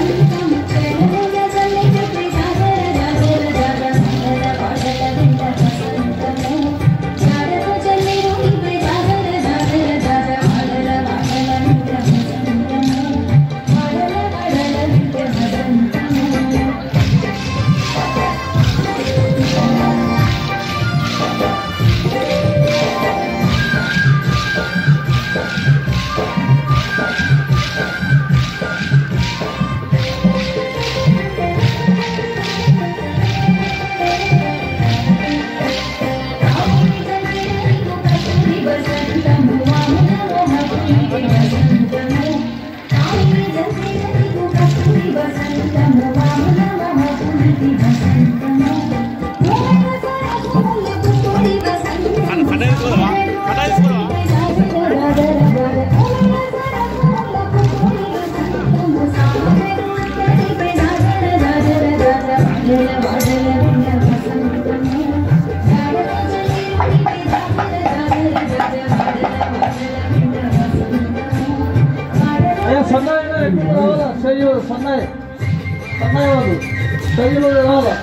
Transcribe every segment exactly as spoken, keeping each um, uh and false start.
सन्नाई सन्नाई वालों सही लोग रावा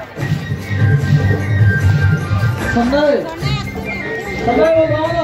सन्नाई सन्नाई वालों रावा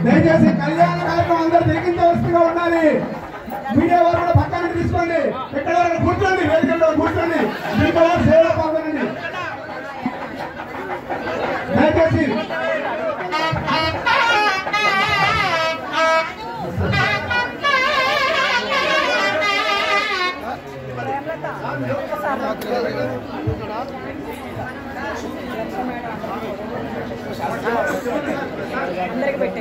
దయచేసి కళ్యాణ కార్యక్రమం అందరూ తిరిగించవలసిగా ఉండాలి. మీడియా వారు కూడా పక్కన తీసుకోండి, ఎక్కడ వరకు కూర్చోండి, వేదికల్లో కూర్చోండి, మీకు సేవా పాల్గొనండి దయచేసి. అందరికి పెట్టే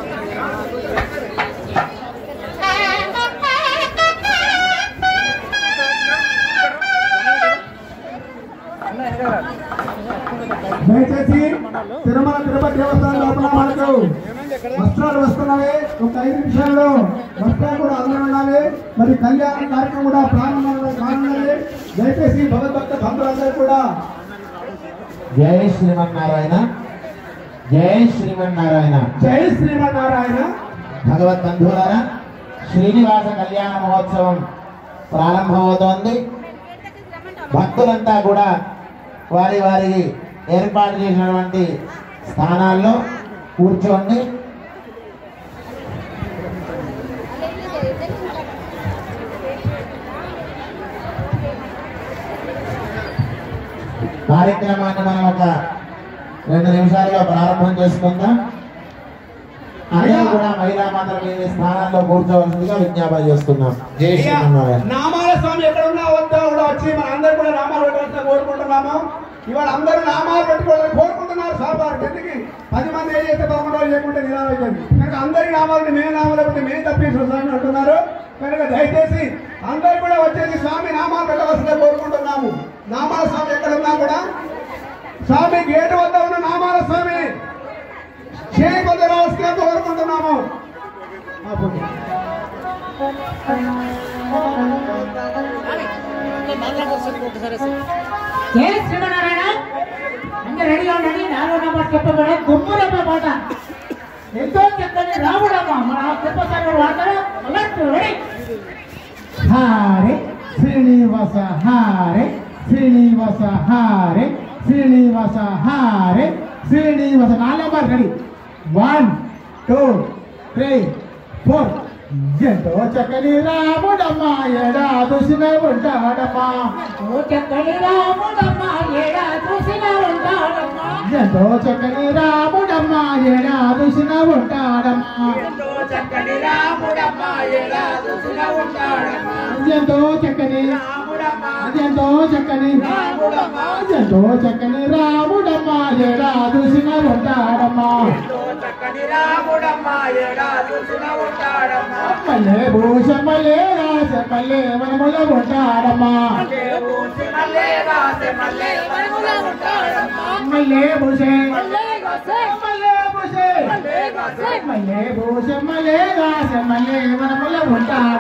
దయచేసి తిరుమల తిరుపతి దేవస్థానం లోపల మనకు వస్త్రాలు వస్తున్నవి. ఒక ఐదు నిమిషాల్లో వస్త్రాలు కూడా అందరూ ఉండాలి. మరి కళ్యాణ కార్యక్రమం కూడా ప్రారంభం కానున్నది. దయచేసి భగవద్భక్త బంధువులందరూ కూడా జై శ్రీమన్నారాయణ, జై శ్రీమన్నారాయణ, జై శ్రీమన్నారాయణ. భగవద్ బంధువులారా, శ్రీనివాస కళ్యాణ మహోత్సవం ప్రారంభమవుతోంది. భక్తులంతా కూడా వారి వారి ఏర్పాటు చేసినటువంటి స్థానాల్లో కూర్చోండి. కార్యక్రమాన్ని మనం ఒక రెండు నిమిషాల్లో ప్రారంభం చేసుకుందాం. అందరూ కూడా మహిళా మాత్రం మీ స్థానాల్లో కూర్చోవలసిందిగా విజ్ఞాపన చేస్తున్నాం. జై శ్రీమన్నారాయణ. నామాల స్వామి ఎక్కడ ఉన్నా వద్దా కూడా వచ్చి మన అందరూ కూడా నామాలు పెట్టాల్సిన కోరుకుంటున్నాము. ఇవాళ అందరూ నామాలు పెట్టుకోవాలని కోరుకుంటున్నారు. స్వామివారికి ఎందుకు పది మంది ఏం చేస్తే పదకొండు రోజులు లేకుంటే నిరామైపోయింది కనుక అందరి నామాలని మేము నామాలు లేకపోతే మేము తప్పించిన స్వామి అంటున్నారు. కనుక దయచేసి అందరూ కూడా వచ్చేసి స్వామి నామాలు పెట్టవలసిందే కోరుకుంటున్నాము. నామాల స్వామి ఎక్కడ ఉన్నా కూడా స్వామి గేటు వద్ద ఉన్న నామాల స్వామి చేయి కొద్ది రావాల్సిందిగా కోరుకుంటున్నాము. జై శ్రీమన్నారాయణ. అందరు రెడీగా ఉండండి. నాలుగో నెంబర్ చెప్పబడే గుమ్మరమ్మ పాట ఎంతో చక్కని రాముడమ్మ మన చెప్పసారి వాడతారు. రెడీ. హారే శ్రీనివాస హారే శ్రీనివాస హారే శ్రీనివాస హారే శ్రీనివాస. నాలుగు number ready. One two three four. ఎంతో చక్కని రాముడమ్మా ఎడా చూసిన ఉంటాడమ్మా. ఓ చక్కని రాముడమ్మా ఎడా చూసిన ఉంటాడమ్మా. ఎంతో చక్కని రాముడమ్మా ఎడా చూసిన ఉంటాడమ్మా. ఎంతో చక్కని రాముడమ్మా ఎడా చూసిన ఉంటాడమ్మా. ఎంతో చక్కని రాముడమ్మా ఎంతో చక్కని రాముడమ్మా ఎంతో చక్కని రాముడమ్మా ఎడా చూసిన ఉంటాడమ్మా. ఎంతో చక్కని రాముడమ్మా ఎడా చూసిన ఉంటాడమ్మా. మల్లె భూష మల్లె రాస మల్లె వనముల ఉంటాడమ్మా. మల్లె రాస మల్లె వనముల ఉంటాడమ్మా. మల్లె భూషే మల్లె రాస మల్లె భూషే మల్లె రాస మల్లె భూష మల్లె రాస మల్లె వనముల ఉంటాడమ్మా.